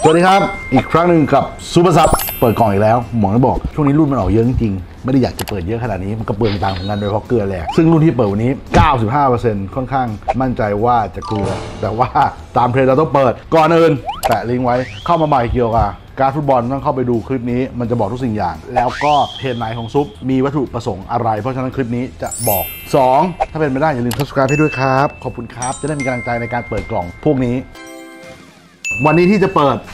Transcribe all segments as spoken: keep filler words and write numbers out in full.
สวัสดีครับอีกครั้งหนึ่งกับซูเปอร์ซับเปิดกล่องอีกแล้วหมอจะบอกช่วงนี้รุ่นมันออกเยอะจริงๆไม่ได้อยากจะเปิดเยอะขนาดนี้มันก็เปลืองตังค์ของกันโดยเพราะเกลือแหละซึ่งรุ่นที่เปิดวันนี้ เก้าสิบห้าเปอร์เซ็นต์ ค่อนข้างมั่นใจว่าจะเกลือแต่ว่าตามเทรนด์เราต้องเปิดก่อนอื่นแปะลิงก์ไว้เข้ามาใหม่เกี่ยวกับการฟุตบอลต้องเข้าไปดูคลิปนี้มันจะบอกทุกสิ่งอย่างแล้วก็เพจไหนของซุปมีวัตถุประสงค์อะไรเพราะฉะนั้นคลิปนี้จะบอกสองถ้าเป็นไม่ได้อย่าลืม Subscribe ให้ด้วยครับขอบคุณครับจะได้มีกำลังใจในการเปิดกล่องพวกนี้วันนี้ที่จะเปิด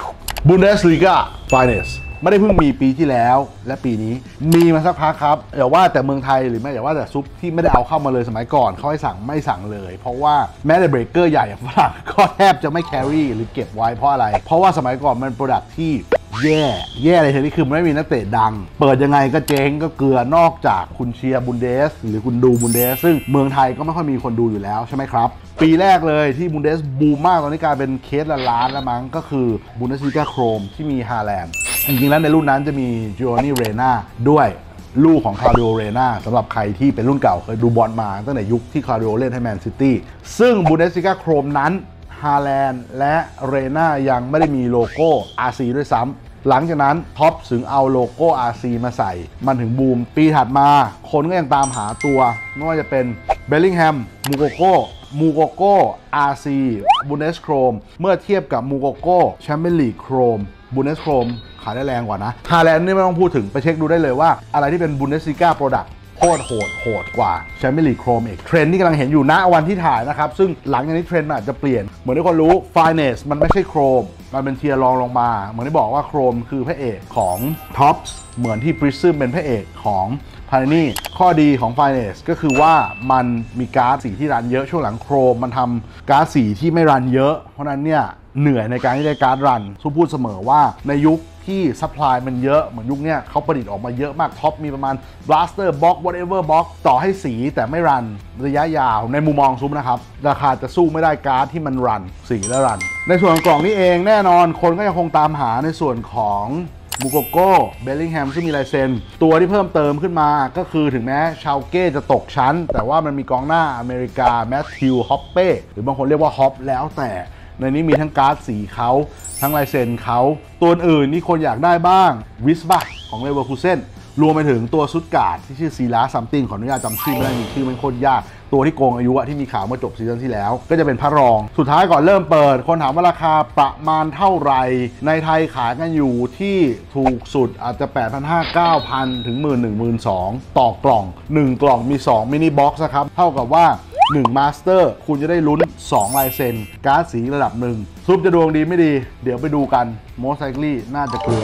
Bundesliga Finest ไม่ได้เพิ่งมีปีที่แล้วและปีนี้มีมาสักพักครับอย่าว่าแต่เมืองไทยหรือไม่อย่าว่าแต่ซุปที่ไม่ได้เอาเข้ามาเลยสมัยก่อนเขาให้สั่งไม่สั่งเลยเพราะว่าแม้แต่เบรกเกอร์ใหญ่อย่างฝรั่งก็แทบจะไม่แครี่หรือเก็บไว้เพราะอะไรเพราะว่าสมัยก่อนมันโปรดักที่แย่แย่เลยทีนี้คือมันไม่มีนักเตะดังเปิดยังไงก็เจ๊งก็เกลือนอกจากคุณเชียร์บุนเดสหรือคุณดูบุนเดสซึ่งเมืองไทยก็ไม่ค่อยมีคนดูอยู่แล้วใช่ไหมครับปีแรกเลยที่บุนเดสบูมมากตอนนี้กลายเป็นเคสละล้านแล้วมั้งก็คือบุนเดสลีกาโครมที่มีฮาแลนด์จริงๆแล้วในรุ่นนั้นจะมีจิโอนี่เรนาด้วยลูกของคลาดิโอเรนาสำหรับใครที่เป็นรุ่นเก่าเคยดูบอลมาตั้งแต่ยุคที่คลาดิโอเล่นให้แมนซิตี้ซึ่งบุนเดสลีกาโครมนั้นฮาแลนด์และเรนายังไม่ได้มีโลโก้ อาร์ ซี ด้วยซ้ำหลังจากนั้นท็อปถึงเอาโลโก้ อาร์ ซี มาใส่มันถึงบูมปีถัดมาคนก็ยังตามหาตัวไม่ว่าจะเป็นเบลลิงแฮมมูโกโกมูโกโก อาร์ ซี บุนเดสโครมเมื่อเทียบกับมูโกโกแชมเปี้ยนลีกโครมบุนเดสโครมขายได้แรงกว่านะฮาแลนด์นี่ไม่ต้องพูดถึงไปเช็คดูได้เลยว่าอะไรที่เป็นบุนเดสลีกาโปรดักต์โคตรโหดโหดกว่าแชมเปี้ยนลีกโครมอีกเทรนด์ที่กำลังเห็นอยู่ณวันที่ถ่ายนะครับซึ่งหลังจากนี้เทรนด์มันอาจจะเปลี่ยนเหมือนที่คนรู้ Finest มันไม่ใช่โครมมันเป็นเทียร์รองลงมาเหมือนที่บอกว่าโครมคือพระเอกของ Tops เหมือนที่ Prism เป็นพระเอกของพารานี่ข้อดีของ Finest ก็คือว่ามันมีการ์ดสีที่รันเยอะช่วงหลังโครมมันทำการ์ดสีที่ไม่รันเยอะเพราะนั้นเนี่ยเหนื่อยในการที่ได้การ์ดรันซุปพูดเสมอว่าในยุคที่ซัพพลายมันเยอะเหมือนยุคนี้เขาประดิษฐ์ออกมาเยอะมากท็อปมีประมาณ blaster box whatever box ต่อให้สีแต่ไม่รันระยะยาวในมุมมองซุปนะครับราคาจะสู้ไม่ได้การ์ดที่มันรันสีและรันในส่วนของกล่องนี้เองแน่นอนคนก็ยังคงตามหาในส่วนของมูโกโกเบลลิงแฮมซึ่งมีลายเซ็นตัวที่เพิ่มเติมขึ้นมาก็คือถึงแม้ชาวเก้จะตกชั้นแต่ว่ามันมีกองหน้าอเมริกาแมทธิวฮอปเป้หรือบางคนเรียกว่าฮอปแล้วแต่ในนี้มีทั้งการ์ดสีเขาทั้งลายเซ็นเขาตัวอื่นนี่คนอยากได้บ้างวิสบาของเลเวอร์คูเซ่นรวมไปถึงตัวซุดการ์ดที่ชื่อซีลาซัมติงขออนุญาตจำชื่อไม่ได้มีชื่อมันโคตรยากตัวที่โกงอายุที่มีข่าวเมื่อจบซีซั่นที่แล้วก็จะเป็นพระรองสุดท้ายก่อนเริ่มเปิดคนถามว่าราคาประมาณเท่าไหร่ในไทยขายกันอยู่ที่ถูกสุดอาจจะ แปดพันห้าร้อย เก้าพัน ถึง หนึ่งหมื่น หนึ่งหมื่นสองพัน ต่อกล่องหนึ่งกล่องมีสองมินิบ็อกซ์นะครับเท่ากับว่าหนึ่งมาสเตอร์คุณจะได้ลุ้นสองลายเซ็นการ์ดสีระดับหนึ่งซุปจะดวงดีไม่ดีเดี๋ยวไปดูกัน most likely น่าจะเกลือ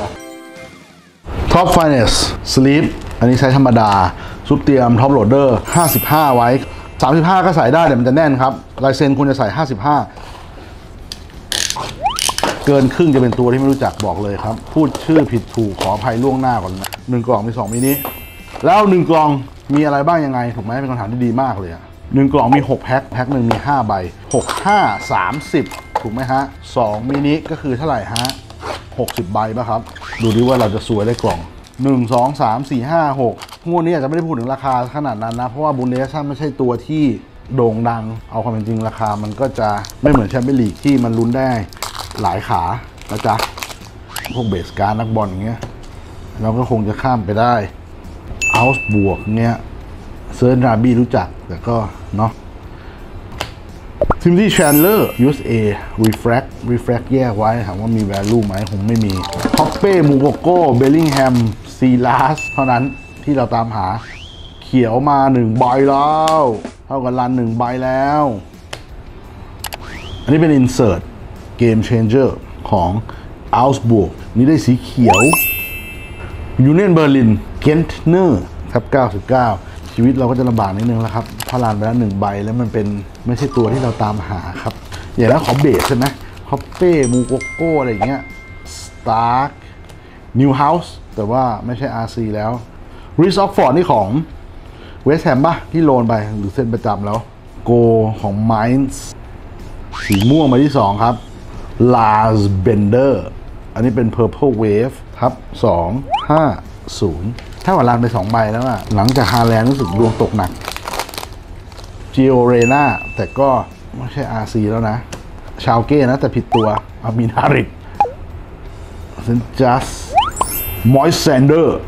Top Finest Sleep อันนี้ใช้ธรรมดาซุปเตรียม Top Loader ห้าสิบห้าไว้สามสิบห้าก็ใส่ได้แต่มันจะแน่นครับลายเซ็นคุณจะใส่ห้าสิบห้าเกินครึ่งจะเป็นตัวที่ไม่รู้จักบอกเลยครับพูดชื่อผิดถูกขออภัยล่วงหน้าก่อนนะหนึ่งกล่องมีสองมินิแล้วหนึ่งกล่องมีอะไรบ้างยังไงถูกไหมเป็นคำถามที่ดีมากเลยหนึ่งกล่องมีหกแพ็คแพ็คหนึ่งมีห้าใบหก ห้า สามสิบถูกไหมฮะสองมินิก็คือเท่าไหร่ฮะหกสิบใบป่ะครับดูดิว่าเราจะสวยได้กล่องหนึ่ง สอง สาม สี่ ห้า หกงวดนี้อาจจะไม่ได้พูดถึงราคาขนาดนั้นนะเพราะว่าบุนเดสไม่ใช่ตัวที่โด่งดังเอาความเป็นจริงราคามันก็จะไม่เหมือนแชมเปี้ยนลีกที่มันลุ้นได้หลายขานะจ๊ะพวกเบสการ์ดนักบอลเงี้ยเราก็คงจะข้ามไปได้เอาส์บวกเงี้ยเซิร์นราบี้รู้จักแต่ก็เนาะทิมที่แชนเลอร์ ยู เอส เอ Refract Refract แยกไว้ถามว่ามี value ไหมคงไม่มีฮอปเป้มูโกโก้เบลลิงแฮมซีลาสเท่านั้นที่เราตามหาเขียวมาหนึ่งใบแล้วเท่ากับรันหนึ่งใบแล้วอันนี้เป็น Insert Game Changer ของ Augsburg นี่ได้สีเขียว Union Berlin Gentner ทับเก้าสิบเก้าชีวิตเราก็จะลำบากนิดนึงแล้วครับพอรันไปแล้วหนึ่งใบแล้วมันเป็นไม่ใช่ตัวที่เราตามหาครับอย่างนั้นขอเบสใช่ไหมฮอปเป้มูโกโก้อะไรอย่างเงี้ยสตาร์คนิวเฮาส์แต่ว่าไม่ใช่ อาร์ ซี แล้วริสออกฟอร์ดนี่ของเวสต์แฮมป่ะที่โลนไปหรือเส้นประจำแล้วโกของไมน์สีม่วงมาที่สองครับลาสเบนเดอร์อันนี้เป็น Purple Wave ทับสอง ห้า ศูนย์ถ้าว่ารันไปสองใบแล้วอะหลังจากฮาแลนด์รู้สึกดวงตกหนักจิโอเรนาแต่ก็ไม่ใช่ อาร์ ซี แล้วนะชาวเก้นะแต่ผิดตัวอามินาริกเซนจัสมอยส์แซนเดอร์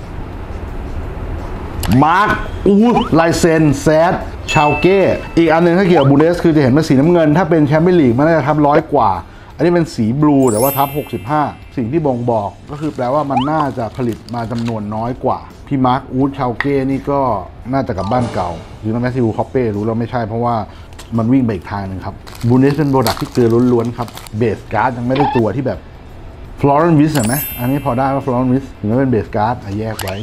มาร์คอูไลเซนแซดชาวเก้อีกอันหนึ่งถ้าเกี่ยวกับบูเดสคือจะเห็นเป็นสีน้ำเงินถ้าเป็นแชมเปี้ยนลีกมันน่าจะทับร้อยกว่าอันนี้เป็นสีบลูแต่ว่าทับหกสิบห้าสิ่งที่บ่งบอกก็คือแปลว่ามันน่าจะผลิตมาจำนวนน้อยกว่าพี่มาร์คอูดชาวเก้นี่ก็น่าจะกลับบ้านเก่าหรือแมทธิวคอปเป้รู้แล้วไม่ใช่เพราะว่ามันวิ่งไปอีกทางหนึ่งครับบูเดสเป็นโปรดักที่เกลือล้วนๆครับเบสการ์ดยังไม่ได้ตัวที่แบบฟลอเรนวิสเห็นไหมอันนี้พอได้ว่าฟลอเรนวิสถึงจะเป็นเบสการ์ดแยกไว้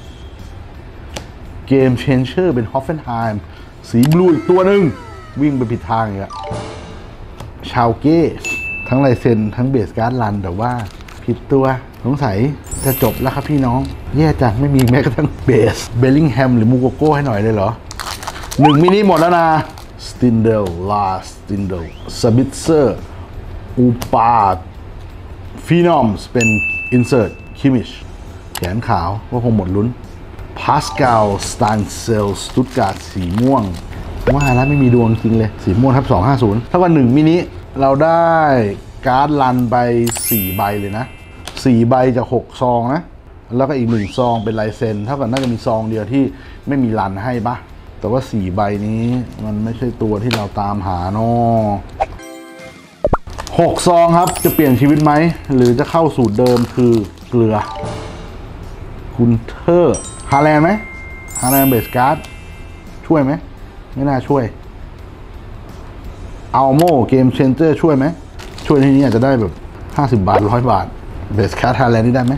เกมเชนเชอร์เป็นฮอฟเฟนไฮม์สีบลูอีกตัวหนึ่งวิ่งไปผิดทางอีกอะชาวเก้ทั้งลายเซ็นทั้งเบสการ์ดรันแต่ว่าผิดตัวสงสัยจะจบแล้วครับพี่น้องแย่จังไม่มีแม้กระทั่งเบสเบลลิงแฮมหรือมูโกโก้ให้หน่อยเลยเหรอหนึ่งมินิหมดแล้วนะสตินเดลลาสตินเดลสบิทเซอร์อูปาฟีนอมส์เป็นอินเสิร์ตคิมิชแขนขาวก็คงหมดลุ้นพาสคาลสตันเซลสตุตการ์ดสีม่วงว่าแล้วไม่มีดวงจริงเลยสีม่วงทับสองห้าศูนย์ถ้าว่าหนึ่งมินิเราได้การ์ดรันไปสี่ใบเลยนะสี่ใบจากหกซองนะแล้วก็อีกหนึ่งซองเป็นลายเซ็นเท่ากับน่าจะมีซองเดียวที่ไม่มีรันให้ปะแต่ว่าสี่ใบนี้มันไม่ใช่ตัวที่เราตามหาเนาะหกซองครับจะเปลี่ยนชีวิตไหมหรือจะเข้าสูตรเดิมคือเกลือคุณเทอร์ฮาแลนด์ไหมฮาแลนด์เบสการ์ดช่วยไหมไม่น่าช่วยอัลโมเกมเชนเจอร์ช่วยไหมช่วยที่นี้อาจจะได้แบบห้าสิบบาทร้อยบาทเบสการ์ดฮาแลนด์นี่ได้ไหม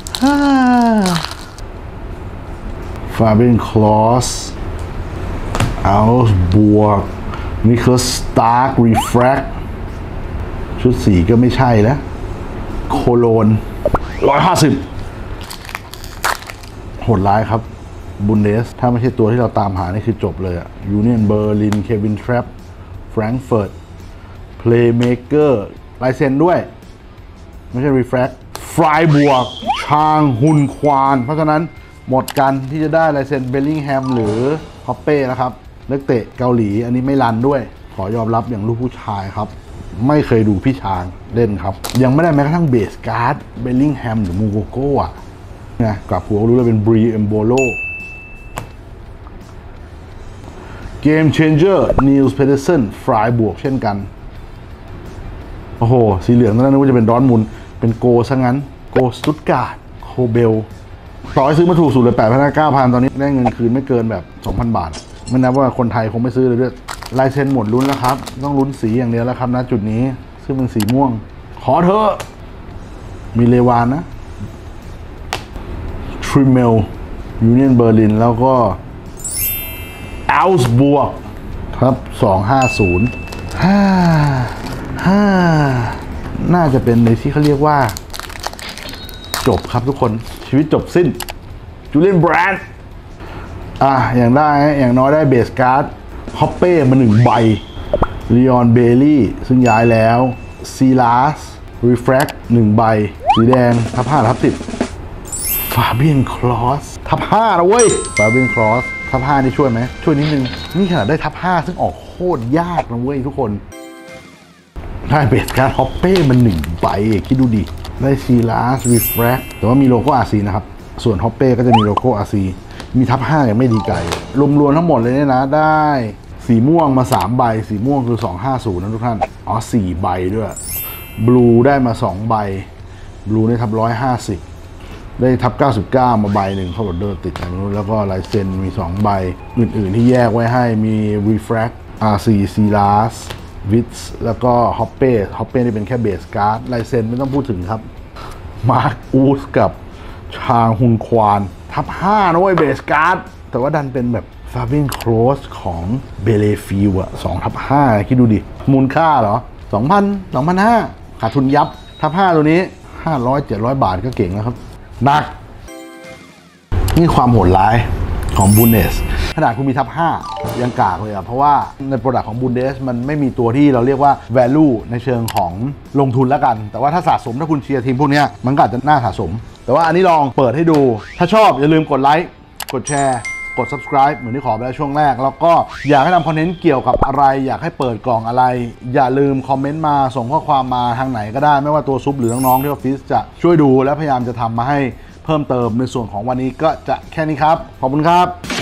ฟาเบนคลอสอัลส์บวกนิโคลัสสตาร์กรีแฟรกชุดสีก็ไม่ใช่แล้วโคโลนร้อยห้าสิบโหดร้ายครับบุนเดสถ้าไม่ใช่ตัวที่เราตามหานี่คือจบเลยอะยูเนียนเบอร์ลินเควินทรัปแฟรงก์เฟิร์ตเพลย์เมเกอร์ลายเซ็นด้วยไม่ใช่รีแฟรกฟรายบวกชางฮุนควานเพราะฉะนั้นหมดกันที่จะได้ลายเซ็นเบลลิงแฮมหรือฮอปเป้นะครับนักเตะเกาหลีอันนี้ไม่รันด้วยขอยอมรับอย่างลูกผู้ชายครับไม่เคยดูพี่ชางเล่นครับยังไม่ได้แม้กระทั่งเบสการ์ดเบลลิงแฮมหรือมูโกโก้อะนะกลับหัวรู้เลยเป็นบรีเอมโบโลเกมเชนเจอร์นิลส์เพเดอร์สันฟรายบวกเช่นกันโอ้โหสีเหลืองตอนนั้นนึกว่าจะเป็นดอร์ทมุนด์เป็นโกซะงั้นโกสตุตการ์ดโคเบลต่อให้ซื้อมาถูกสุดเลย แปดพันเก้าพัน ตอนนี้ได้เงินคืนไม่เกินแบบ สองพัน บาทไม่นับว่าคนไทยคงไม่ซื้อเลยด้วยลายเซ็นหมดลุ้นแล้วครับต้องลุ้นสีอย่างเดียวแล้วครับณจุดนี้ซึ่งเป็นสีม่วงขอเถอะมีเลวานนะทริมเมลยูเนียนเบอร์ลินแล้วก็อัลส์บวกครับสองห้าศูนย์ห้าห้าน่าจะเป็นในที่เขาเรียกว่าจบครับทุกคนชีวิตจบสิ้นจูเลียนแบรนด์อ่ะอย่างได้อย่างน้อยได้เบสการ์ดฮอปเป้มาหนึ่งใบลีออนเบลลี่ซึ่งย้ายแล้วซีลาสรีแฟรกหนึ่งใบสีแดงทับห้าทับสิบฟาเบียนคลอสทับห้านะเว้ยฟาเบียนคลอสทับห้านี่ช่วยไหมช่วยนิดนึงนี่ขนาดได้ทับห้าซึ่งออกโคตรยากนะเว้ยทุกคนได้เบสการ์ดฮอปเป้มันหนึ่งใบคิดดูดิได้ซีลาสรีแฟรกแต่ว่ามีโลโก้ อาร์ ซี นะครับส่วนฮอปเป้ก็จะมีโลโก้ อาร์ ซี มีทับห้าอย่างไม่ดีไกลรวมๆทั้งหมดเลยเนี่ยนะได้สีม่วงมาสามใบสีม่วงคือสองห้าศูนย์นะทุกท่านอ๋อสี่ใบด้วยบลูได้มาสองใบบลูได้ทับหนึ่งร้อยห้าสิบได้ทับเก้าสิบเก้ามาใบหนึ่งเขาบอกเดินติดกันนู้นแล้วก็ลายเซ็นมีสองใบอื่นๆที่แยกไว้ให้มี Refract อาร์ ซี ซีลาสวิทส์แล้วก็ฮอปเป้ฮอปเป้นี่เป็นแค่เบสการ์ดลายเซ็นไม่ต้องพูดถึงครับมาร์คอูสกับชางฮุนควานทับห้านะเว้ยเบสการ์ดแต่ว่าดันเป็นแบบฟาเบียนโคลสของเบเลฟิลอะสองทับห้าคิดดูดิมูลค่าเหรอสองพันสองพันห้าขาดทุนยับทับห้าตัวนี้ห้าร้อยเจ็ดร้อยบาทก็เก่งแล้วครับหนักนี่ความโหดร้ายของบูนเดสขนาดคุณมีทับห้ายังกากเลยอะเพราะว่าในโปรดักต์ของบูนเดสมันไม่มีตัวที่เราเรียกว่า value ในเชิงของลงทุนแล้วกันแต่ว่าถ้าสะสมถ้าคุณเชียร์ทีมพวกนี้มันก็อาจจะน่าสะสมแต่ว่าอันนี้ลองเปิดให้ดูถ้าชอบอย่าลืมกดไลค์กดแชร์กด subscribe เหมือนที่ขอไปแล้วช่วงแรกแล้วก็อยากให้ทำคอนเทนต์เกี่ยวกับอะไรอยากให้เปิดกล่องอะไรอย่าลืมคอมเมนต์มาส่งข้อความมาทางไหนก็ได้ไม่ว่าตัวซุปหรือน้องๆที่ออฟฟิศจะช่วยดูและพยายามจะทำมาให้เพิ่มเติมในส่วนของวันนี้ก็จะแค่นี้ครับขอบคุณครับ